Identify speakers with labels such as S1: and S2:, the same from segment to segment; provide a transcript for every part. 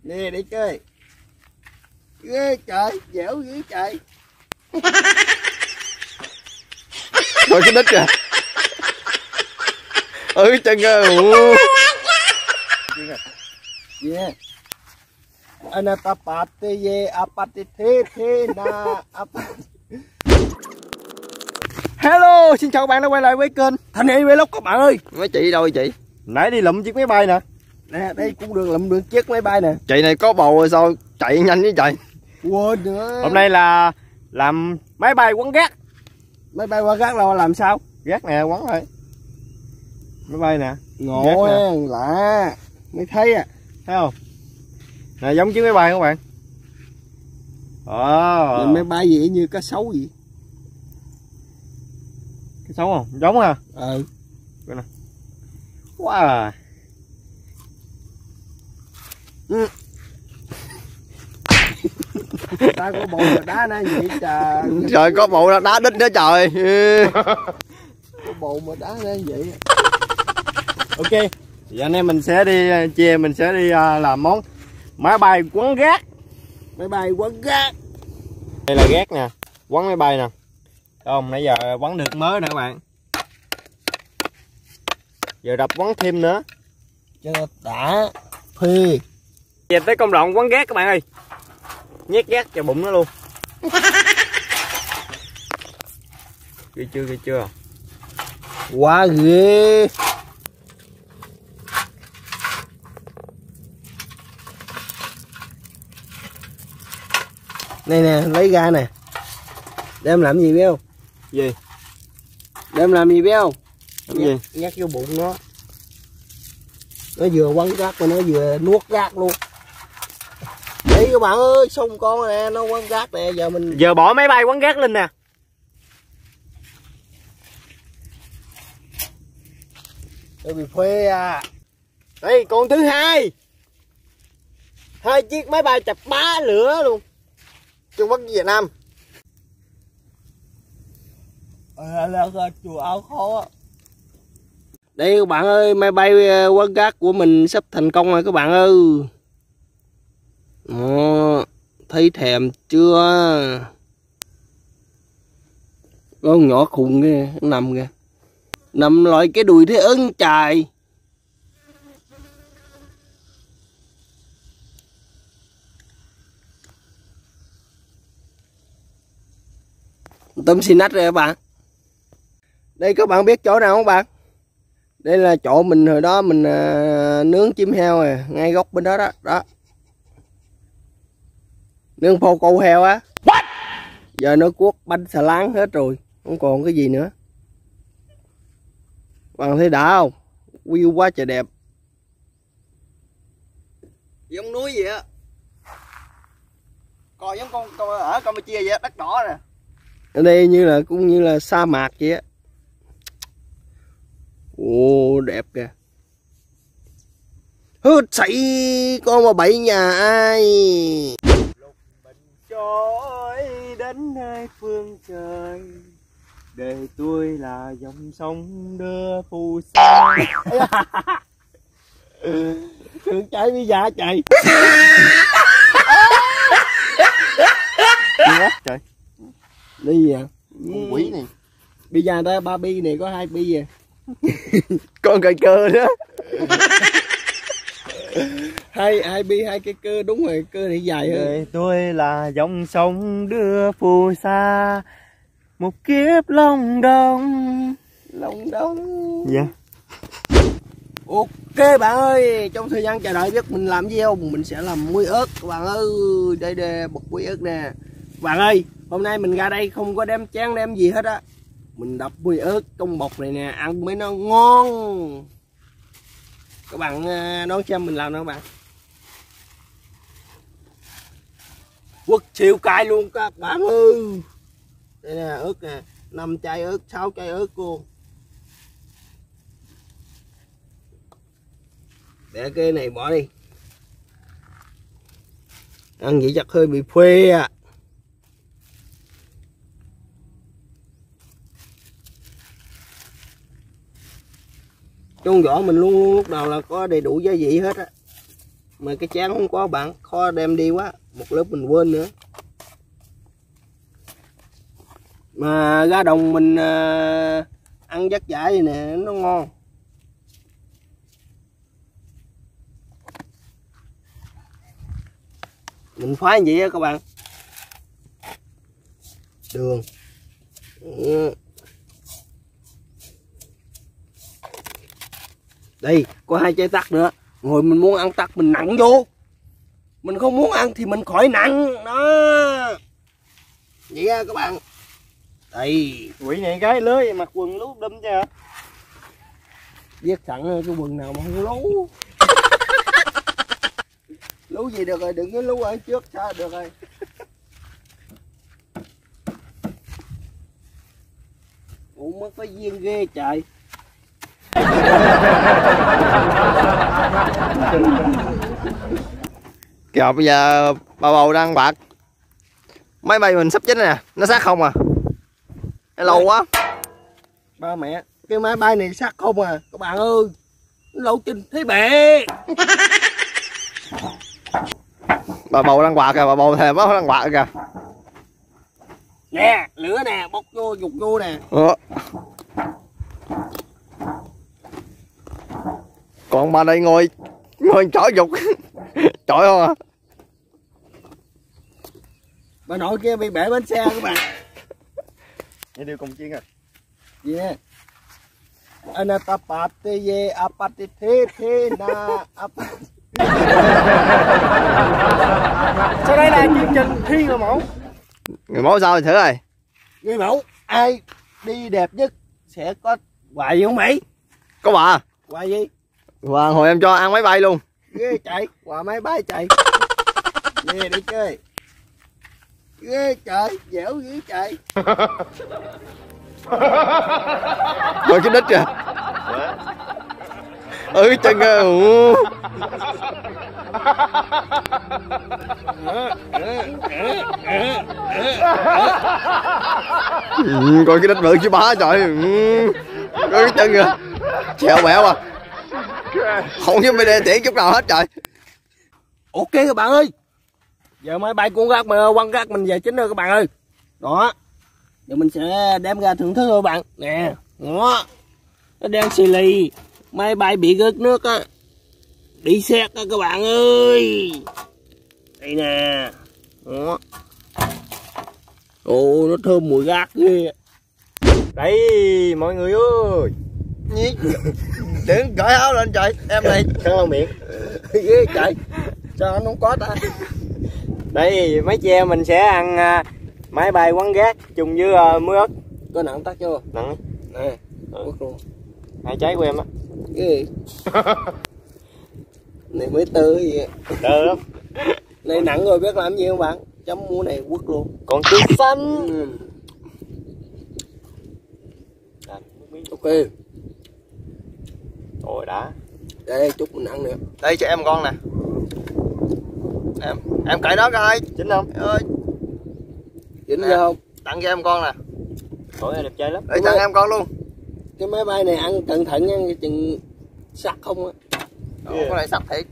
S1: Nè để chơi. Ghê trời, dẻo dữ trời.
S2: Thôi cái đít kìa. Chân
S1: Yeah. Anatapate ye apate the na apate.
S2: Hello, xin chào các bạn đã quay lại với kênh
S1: Thanh Niên Vlog các bạn ơi.
S2: mấy chị đâu chị? Nãy đi lụm chiếc máy bay nè.
S1: Nè, đây cũng được lụm được chiếc máy bay nè.
S2: Chị này có bầu rồi sao chạy nhanh với trời.
S1: Quên nữa.
S2: Hôm nay là làm máy bay quấn gác.
S1: Máy bay qua gác là làm sao?
S2: Gác nè, quấn thôi. Máy bay nè.
S1: Ngộ ha, lạ. Mới thấy à.
S2: Thấy không? Nè giống chiếc máy bay các bạn.
S1: Máy bay gì như cá sấu vậy?
S2: Cái xấu không? Giống ha? Coi nè. Wow.
S1: Ta có bộ đá nó vậy trời.
S2: Trời có bộ đá đít nữa trời.
S1: Có bộ mà đá nó vậy.
S2: Ok. Giờ anh em mình sẽ đi làm món máy bay quấn gác.
S1: Máy bay quấn gác.
S2: Đây là gác nè, quấn máy bay nè. Không, nãy giờ quấn được mới nè các bạn. Giờ đập quấn thêm nữa.
S1: Cho đã phê.
S2: Giờ tới công đoạn quấn gác các bạn ơi. Nhét gác vào bụng nó luôn. Ghê chưa?
S1: Quá ghê. Này nè, lấy ra nè. Đem làm gì biết không?
S2: Gì?
S1: Đem làm gì biết không?
S2: Làm gì?
S1: Nhắc vô bụng nó. Nó vừa quấn gác mà nó vừa nuốt gác luôn. Đấy các bạn ơi, xung con nè, nó quấn gác nè,
S2: Giờ bỏ máy bay quấn gác lên nè.
S1: Tôi bị phê à.
S2: Đây còn thứ hai. 2 chiếc máy bay chập bá lửa luôn. Trung Quốc Việt Nam.
S1: Là chùa áo khó. Đây các bạn ơi, máy bay quấn gác của mình sắp thành công rồi các bạn ơi. Thấy thèm chưa? Có con nhỏ khùng kìa, nằm kìa. Nằm loại cái đùi thế ưng trời. Tôm xì nách rồi các bạn. Đây các bạn biết chỗ nào không bạn? Đây là chỗ mình hồi đó mình nướng chim heo rồi, ngay góc bên đó đó. Đó. Nướng phô câu heo á. What? Giờ nó cuốc bánh xà láng hết rồi, không còn cái gì nữa. Bạn thấy đã không? View quá trời đẹp.
S2: Giống núi vậy á. Coi giống con ở Campuchia vậy, đất đỏ nè.
S1: Ở đây cũng như là sa mạc vậy á. Ồ đẹp kìa. Hứt sảy con mà bậy nhà ai.
S2: Lục bình trôi đến hai phương trời. Đời tôi là dòng sông đưa phù sa.
S1: Trường chạy đi dạ chạy.
S2: Trời.
S1: Đi gì vậy?
S2: Con quỷ này.
S1: Bây giờ ta 3 bi này có 2 bi vậy.
S2: Con cây cơ đó.
S1: hai bi 2 cây cơ, đúng rồi, cơ này dài hơn.
S2: Đời tôi là dòng sông đưa phù sa. Một kiếp long đông. Dạ.
S1: Ok bạn ơi, trong thời gian chờ đợi biết mình làm gì không? Mình sẽ làm muối ớt các bạn ơi. Đây nè, bột muối ớt nè. Bạn ơi, hôm nay mình ra đây không có đem chén đem gì hết á. Mình đập muối ớt trong bột này nè, ăn mới nó ngon. Các bạn đón xem mình làm đâu các bạn. Quất siêu cay luôn các bạn ơi. Đây nè, ớt nè, 5 chai ớt, 6 chai ớt luôn. Để cái này bỏ đi. Ăn vậy chắc hơi bị phê à. Trong vỏ mình luôn lúc nào là có đầy đủ gia vị hết á. Mà cái chén không có bạn, kho đem đi quá, một lớp mình quên nữa. Mà ra đồng mình ăn dắt dãi vậy nè, nó ngon. Mình phái vậy á các bạn. Đường. Đây, có 2 trái tắc nữa. Rồi mình muốn ăn tắc mình nặng vô. Mình không muốn ăn thì mình khỏi nặng. Đó. Vậy á các bạn. Đây.
S2: Quỷ này cái lưới mặc quần lú đâm chứ hả?
S1: Viết sẵn cái quần nào mà không lú. Lú gì được rồi, đừng có lú ở trước sao được rồi. Ủa mất cái viên ghê trời.
S3: Kìa bây giờ bà bầu đang bạc. Máy bay mình sắp chín nè, nó sát không à? Lâu quá.
S1: Ba mẹ, cái máy bay này sát không à các bạn ơi. Nó lâu trình thấy bể.
S3: Bà bầu đang quạt kìa, bà bầu thèm quá đang quạt kìa.
S1: Nè, lửa nè, bốc vô, dục vô nè.
S3: Còn bà đây ngồi chỏi dục. Chỏi không à?
S1: Bà nội kia bị bể bánh xe các bạn.
S2: Vậy điều cùng chiên à?
S1: Yeah. Anatapate apatite thế na apat.
S2: Sau đây là chương trình thi người mẫu.
S3: Người mẫu sao thì thử rồi.
S1: Người mẫu ai đi đẹp nhất sẽ có quà gì không mày?
S3: Có bà.
S1: Quà gì?
S3: Và hồi em cho ăn máy bay luôn.
S1: Ghê chạy, quà máy bay chạy. Nè đi chơi. Ghê trời, dẻo ghê trời.
S3: Rồi cái đít kìa. Chân kìa. Coi cái đít bự chứ bá trời. Coi cái chân kìa. Chèo bẹo à. Không với mày đe tiện chút nào hết trời.
S1: Ok các bạn ơi. Giờ máy bay cuốn rác mà quăng rác mình về chính rồi các bạn ơi. Đó. Giờ mình sẽ đem ra thưởng thức rồi các bạn. Nè. Đó. Nó đang xì lì. Máy bay bị rớt nước á. Bị xét á các bạn ơi. Đây nè. Đó. Ồ nó thơm mùi rác ghê.
S2: Đây mọi người ơi.
S3: Đừng cởi áo lên trời. Em này
S2: Khăn lau miệng.
S1: Ghê trời. Sao anh không có ta?
S2: Đây mấy chị em mình sẽ ăn máy bay quán gác chung với muối ớt.
S1: Có nặng tắt chưa?
S2: Nặng.
S1: Nè. Quất luôn.
S2: 2 trái của em á.
S1: Ghê. Này mới tơ vậy.
S2: Đơ lắm.
S1: Này nặng rồi biết làm gì không bạn? Chấm mua này quất luôn.
S2: Còn tươi xanh.
S1: Ok.
S2: Rồi đã.
S1: Đây chút mình ăn nữa.
S3: đây cho em con nè. Em cởi đó coi.
S2: Chính không?
S3: Ơi.
S1: Dính ra không?
S3: Tặng cho em con nè.
S2: Trời đẹp trai lắm.
S3: Để tặng em con luôn.
S1: Cái máy bay này ăn cẩn thận nha, chừng sắt không á.
S3: Cái này sắp thiệt.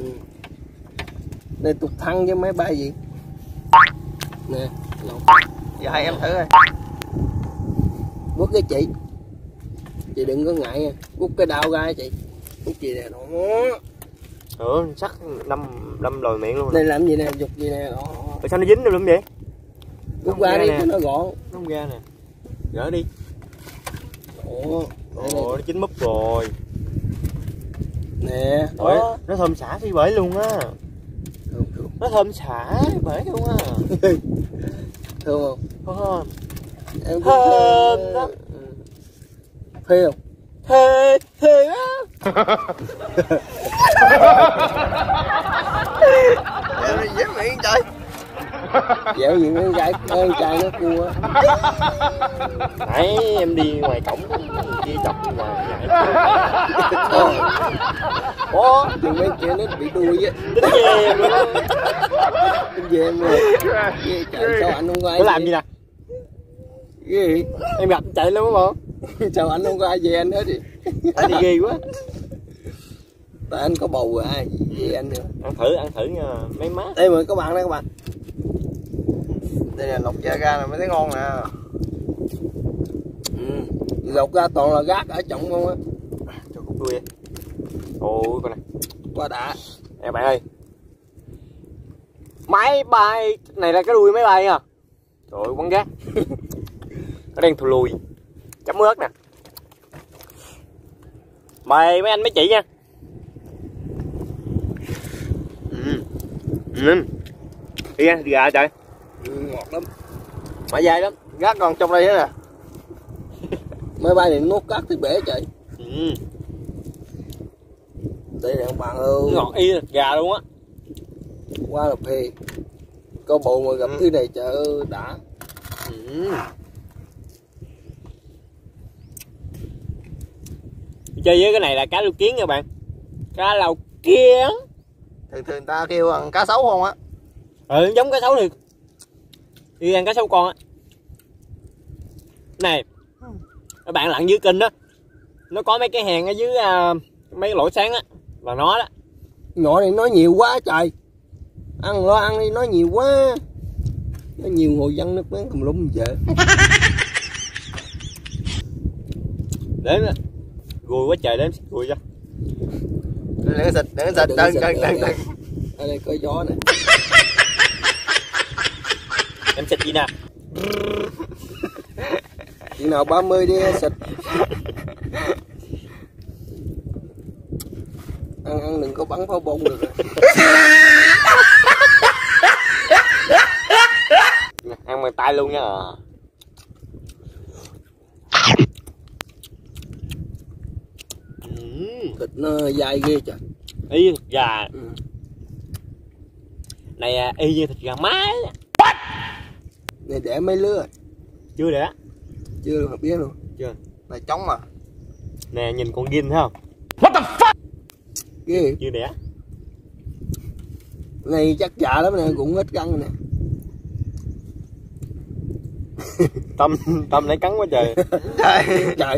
S1: Đây tục thăng với máy bay gì? Nè,
S3: Giờ hai em thử coi.
S1: quất cái chị đừng có ngại nha, quất cái đau ra chị, quất gì nè, đó.
S2: Sắc đâm lồi miệng luôn.
S1: Đây làm gì nè, dục gì nè, đó.
S2: Tại sao nó dính được lắm vậy?
S1: Quất ra đi cho nó gọn.
S2: Nó không ra nè. Gỡ đi.
S1: Ồ,
S2: nó chín múp rồi.
S1: nè,
S2: đó. Nó thơm xả phi bể luôn á. Nó thơm xả bể luôn á.
S1: Thơm không?
S2: Thơm. Thơm đó.
S1: Phê không?
S2: Thê á.
S3: Em dám miệng trời.
S1: Dẻo gì con trai nó cua.
S2: Nãy em đi ngoài cổng kia chọc mà
S1: Ủa, chừng mấy kia nó bị đuôi á.
S2: tính về em luôn.
S1: Tính về em rồi. Ghê trời, sao anh không có ai
S2: Nó làm gì nè?
S1: Ghê.
S2: Em gặp chạy luôn không?
S1: Sao anh không có ai về anh hết đi.
S2: Anh đi ghê quá.
S1: Tại anh có bầu rồi ai gì anh nữa.
S2: Ăn thử nha mấy má.
S1: Đây mời các bạn đây các bạn.
S3: Đây là lọc da ra là mới thấy ngon nè.
S1: Lột ra toàn là gác ở trọng không á.
S2: Cho cục đuôi. Ôi con này.
S1: Quá đã.
S2: Nè bạn ơi. Máy bay này là cái đuôi máy bay à. Trời ơi quán gác. Nó đang thù lùi. Chấm ớt nè. Mời mấy anh mấy chị nha. Đi ăn gà trời.
S1: Ngọt lắm.
S2: Mà dài lắm.
S3: Gác còn trong đây nữa nè.
S1: Máy bay này nuốt cát thì bể trời. Đây nè các bạn ơi.
S2: Ngọt y gà luôn á.
S1: Quá là phê. Có bộ mà gặp thứ này trời ơi đã.
S2: Chơi với cái này là cá lau kiến nha bạn. Cá lau kiến.
S3: Thường người ta kêu ăn cá sấu không á.
S2: Giống cá sấu thì đi ăn cá sấu con á. Này các bạn lặn dưới kênh đó, nó có mấy cái hèn ở dưới mấy cái lỗ sáng á, là nó đó.
S1: Nhỏ này nói nhiều quá trời. Ăn lo ăn đi nói nhiều quá. Nó nhiều hồi dân nước máng tùm lum vậy.
S2: Đến gùi quá trời, đến gùi cho.
S3: Đừng có xịt, đừng có xịt, đừng.
S1: Ở đây có gió nè.
S2: Em xịt gì nè.
S1: Chuyện nào 30 đi xịt. Ăn đừng có bắn pháo bông được.
S2: Ăn bằng tay luôn nha.
S1: Thịt nó dai ghê trời.
S2: Y thịt gà. Này y như thịt gà mái.
S1: Này để mấy lứa.
S2: Chưa để.
S1: Chưa mà biết luôn.
S2: Chưa.
S3: Này trống mà.
S2: Nè nhìn con gin thấy không?
S3: What the fuck?
S1: Ghê.
S2: Chưa để.
S1: Này chắc dạ lắm nè, cũng ít căng nè.
S2: Tâm nãy cắn quá trời.
S1: Trời.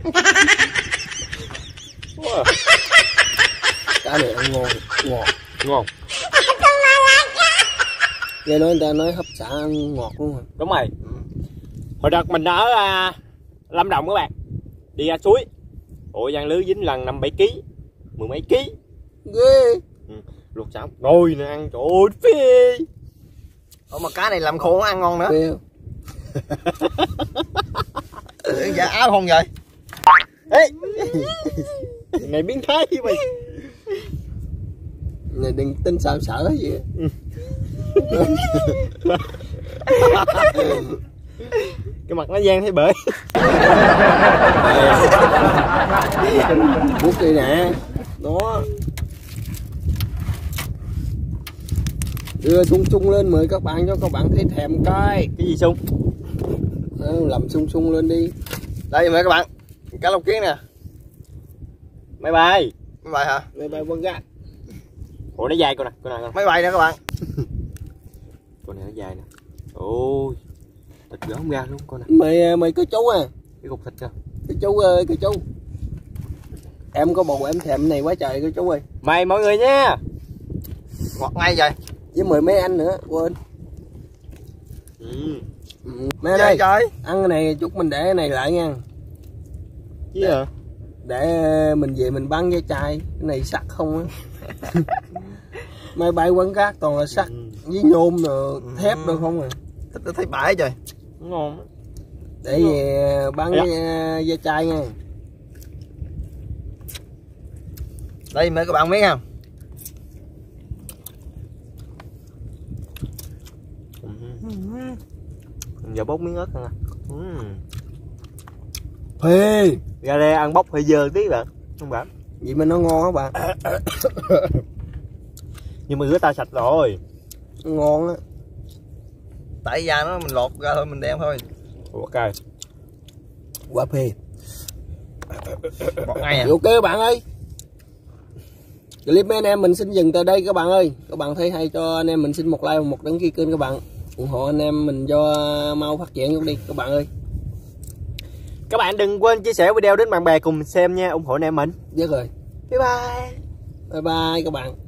S2: Wow.
S1: Cá này ăn ngon, ngọt.
S2: Ngon.
S1: Nghe nói người ta nói hấp xả ăn ngọt luôn rồi.
S2: Đúng rồi. Hồi đợt mình ở Lâm Đồng các bạn, đi ra suối, ủa giăng lưới dính lần 5-7 kg, 10 mấy ký.
S1: Ghê.
S2: Luộc sao rồi nè ăn, trời ơi phê.
S3: Ủa mà cá này làm khô nó ăn ngon nữa.
S1: Phê.
S3: Dạ áo không vậy?
S2: Ê. Này biến thái gì mày.
S1: Này đừng tin sao sợ gì.
S2: Cái mặt nó gian thấy bể.
S1: Bút đây nè. Đó. Đưa sung lên mời các bạn cho các bạn thấy thèm coi.
S2: Cái gì sung?
S1: Làm sung lên đi.
S3: Đây mời các bạn. Cá lóc kiến nè.
S2: Máy bay.
S3: Máy bay hả?
S1: Máy bay quăng gác.
S2: Ủa nó dài con này.
S3: Máy bay nè các bạn.
S2: Con này nó dài nè. Ôi. Thịt gỡ không ra luôn con này.
S1: Mày có chú à?
S2: Cái cục thịt kìa.
S1: Cái chú ơi, cái chú. Em có bầu em thèm này quá trời cái chú ơi.
S2: Mời mọi người nha.
S3: Ngọt ngay vậy.
S1: Với mời mấy anh nữa, quên. Mấy anh ơi, ăn cái này chút mình để cái này lại nha.
S2: Chứ hả?
S1: Để mình về mình bán với chai. Cái này sắt không á. Máy bay quán cát toàn là sắt với nhôm rồi thép đâu không à.
S3: Thịt nó thấy bãi trời.
S2: Ngon.
S1: Để về bán với chai nha.
S3: Đây mời các bạn biết không?
S2: Giờ bốc miếng ớt ăn à.
S1: Phê.
S2: Ra đây ăn bốc hơi dơ tí bạn. Không bạn.
S1: Vậy mà nó ngon á bạn.
S2: Nhưng mà rửa tay sạch rồi.
S1: Ngon á.
S3: Tại da nó mình lột ra thôi mình đem thôi.
S2: Ok.
S1: Quá phê.
S3: Ngọt ngay à.
S1: Ok các bạn ơi. Clip mấy anh em mình xin dừng tại đây các bạn ơi. Các bạn thấy hay cho anh em mình xin một like và một đăng ký kênh các bạn. Ủng hộ anh em mình cho mau phát triển luôn đi các bạn ơi.
S2: Các bạn đừng quên chia sẻ video đến bạn bè cùng xem nha, ủng hộ anh em mình.
S1: Biết rồi.
S2: Bye bye.
S1: Bye bye các bạn.